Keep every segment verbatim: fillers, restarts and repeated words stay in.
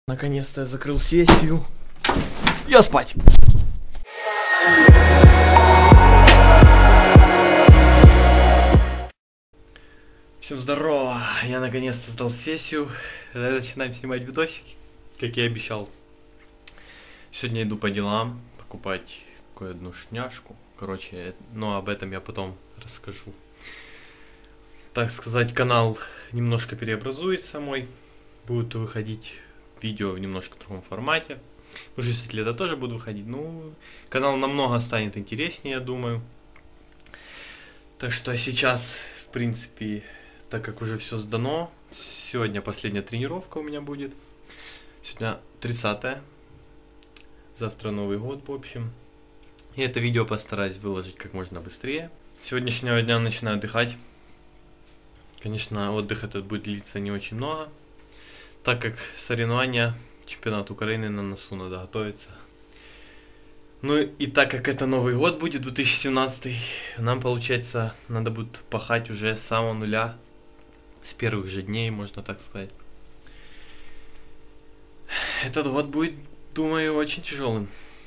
Наконец-то я закрыл сессию. Я спать. Всем здорово. Я наконец-то сдал сессию. Начинаем снимать видосики, как я и обещал. Сегодня иду по делам, покупать кое-одну шняшку. Короче, но об этом я потом расскажу. Так сказать, канал немножко переобразуется мой. Будут выходить видео в немножко другом формате. Уже с лета тоже буду выходить. Ну, канал намного станет интереснее, я думаю. Так что сейчас, в принципе, так как уже все сдано, сегодня последняя тренировка у меня будет. Сегодня тридцатое. Завтра Новый год, в общем. И это видео постараюсь выложить как можно быстрее. С сегодняшнего дня начинаю отдыхать. Конечно, отдых этот будет длиться не очень много, так как соревнования, чемпионат Украины на носу, надо готовиться. Ну и так как это Новый год будет, две тысячи семнадцатый, нам, получается, надо будет пахать уже с самого нуля, с первых же дней, можно так сказать. Этот год будет, думаю, очень тяжелым.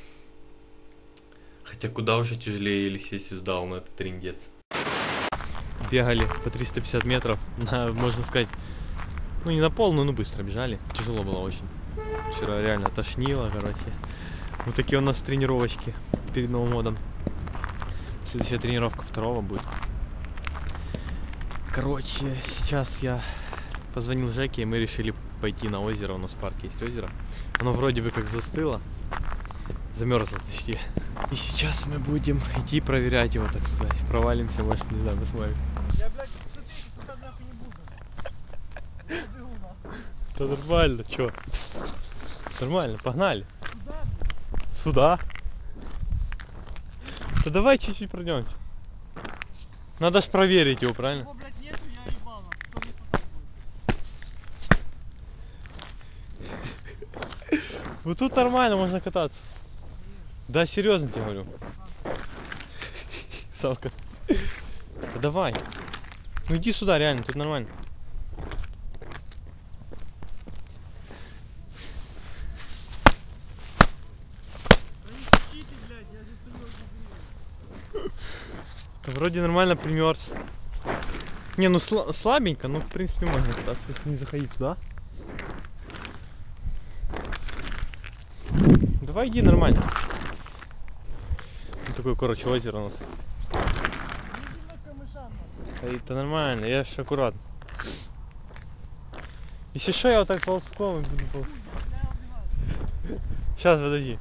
Хотя куда уже тяжелее, или сессию сдал, но это трындец. Бегали по триста пятьдесят метров, на, можно сказать, ну не на полную, но быстро бежали. Тяжело было очень. Вчера реально тошнило, короче. Вот такие у нас тренировочки перед Новым годом. Следующая тренировка второго будет. Короче, сейчас я позвонил Жеке, и мы решили пойти на озеро. У нас в парке есть озеро. Оно вроде бы как застыло. Замерзло почти. И сейчас мы будем идти проверять его, так сказать. Провалимся, может, не знаю, посмотрим. Я, блядь, нахуй не буду. Да нормально, чё? Нормально, погнали. Сюда? Сюда? Да давай чуть-чуть пройдемся. Надо ж проверить его, правильно? Его, блядь, нету, я ебал, кто мне спасать будет. Вот тут нормально можно кататься. Да, серьезно тебе говорю. Салка. Да давай. Ну иди сюда, реально, тут нормально. Вроде нормально примерз. Не, ну сла слабенько, но в принципе можно кататься, если не заходить туда. Давай иди нормально. Вот такое, короче, озеро у нас. Это нормально, я ж аккуратно. Если что, я вот так ползком буду ползать. Сейчас, подожди.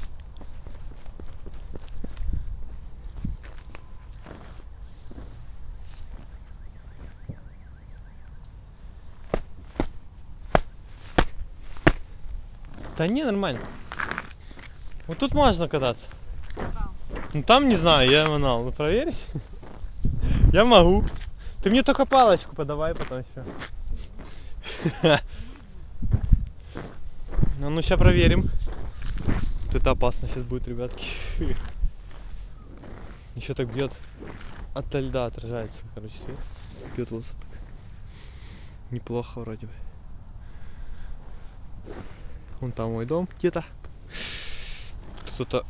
Да не, нормально. Вот тут можно кататься. Там. Ну там не знаю, я манал. Ну проверить? Я могу. Ты мне только палочку подавай потом еще. Ну, ну сейчас проверим. Вот это опасно сейчас будет, ребятки. Еще так бьет. От льда отражается, короче, свет. Бьет лосо так. Неплохо вроде бы. Вон там мой дом где-то. Кто-то.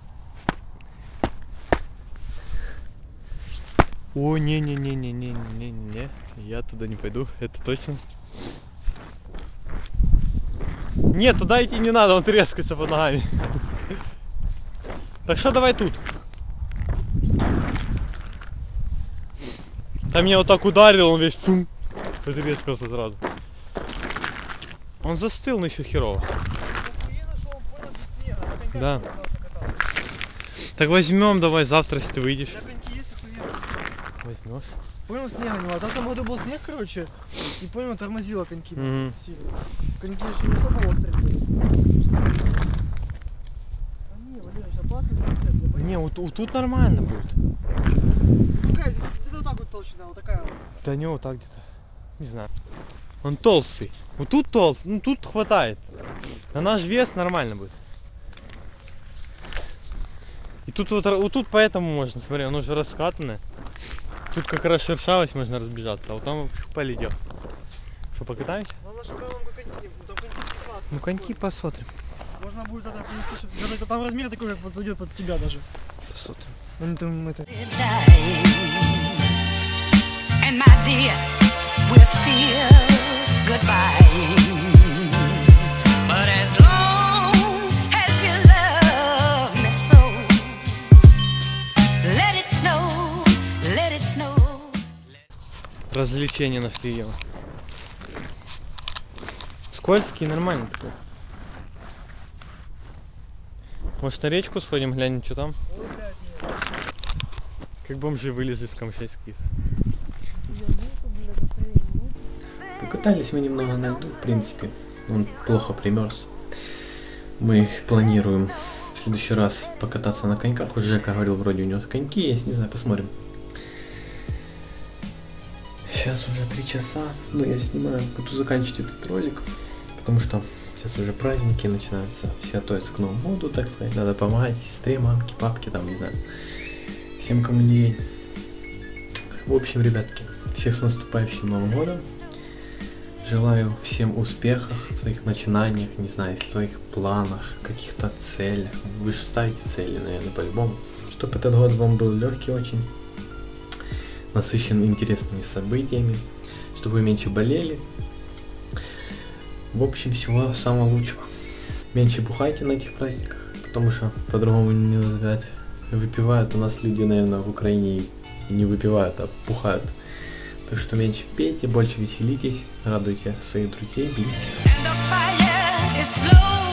О, не-не-не-не-не-не-не. Я туда не пойду, это точно. Нет, туда идти не надо, он трескается под ногами. Так что давай тут. Там меня вот так ударил, он весь фум, потрескался сразу. Он застыл, но еще херово. Да. Так возьмем, давай завтра, если ты выйдешь. Возьмешь. Понял, снега не было. А в том году был снег, короче, и понял, тормозило коньки. Mm-hmm. Коньки же не особо острые. А не, Валерий, сейчас опасно. Не, вот, вот тут нормально будет. Какая здесь? Где-то вот так вот толщина, вот такая вот. Да не, вот так где-то. Не знаю. Он толстый. Вот тут толстый, ну тут хватает. На наш вес нормально будет. И тут вот, вот тут поэтому можно, смотри, оно уже раскатанное. Тут как раз шершавость, можно разбежаться, а вот там полетел. Что, покатаемся? Главное, чтобы нам коньки, там коньки классные. Ну коньки посмотрим. Можно будет это принести, чтобы там размер такой, как подойдет под тебя даже. Посмотрим. Ну, там это... And my dear, we're still goodbye. But as long as you love me so, let it snow, let it snow. Развлечения нашли его. Скользкий, нормально такой. Может на речку сходим, глянем, что там? Как бомжи вылезли с камышей каких-то. Покатались мы немного на льду, в принципе. Он плохо примерз. Мы планируем в следующий раз покататься на коньках. Уже Жека говорил, вроде у него коньки есть, не знаю, посмотрим. Сейчас уже три часа, но я снимаю, буду заканчивать этот ролик, потому что сейчас уже праздники начинаются, все готовятся к Новому году, так сказать, надо помогать сестре, мамке, папке, там, не знаю, всем, кому не лень. В общем, ребятки, всех с наступающим Новым годом, желаю всем успехов в своих начинаниях, не знаю, в своих планах, каких-то целях, вы же ставите цели, наверное, по-любому, чтобы этот год вам был легкий очень, насыщен интересными событиями, чтобы вы меньше болели. В общем, всего самого лучшего. Меньше бухайте на этих праздниках, потому что по-другому не назвать. Выпивают у нас люди, наверное, в Украине не выпивают, а бухают. Так что меньше пейте, больше веселитесь, радуйте своих друзей, близких.